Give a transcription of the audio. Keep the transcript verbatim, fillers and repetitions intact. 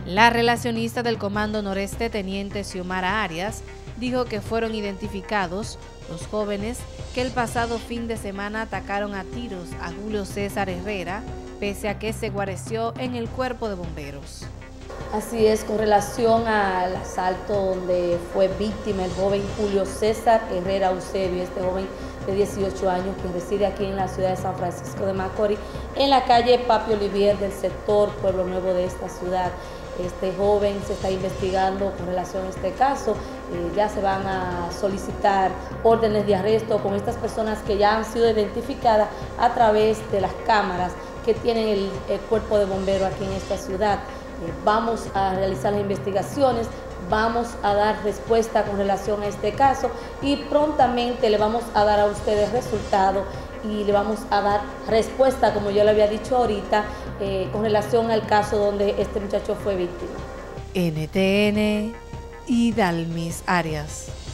La relacionista del Comando Noreste, teniente Xiomara Arias, dijo que fueron identificados los jóvenes que el pasado fin de semana atacaron a tiros a Julio César Herrera, pese a que se guareció en el Cuerpo de Bomberos. Así es, con relación al asalto donde fue víctima el joven Julio César Herrera Eusebio, este joven de dieciocho años que reside aquí en la ciudad de San Francisco de Macorís, en la calle Papi Olivier del sector Pueblo Nuevo de esta ciudad. Este joven se está investigando con relación a este caso, eh, ya se van a solicitar órdenes de arresto con estas personas que ya han sido identificadas a través de las cámaras que tienen el, el Cuerpo de Bomberos aquí en esta ciudad. Eh, vamos a realizar las investigaciones, vamos a dar respuesta con relación a este caso y prontamente le vamos a dar a ustedes resultados y le vamos a dar respuesta, como yo le había dicho ahorita, eh, con relación al caso donde este muchacho fue víctima. N T N y Dalmis Arias.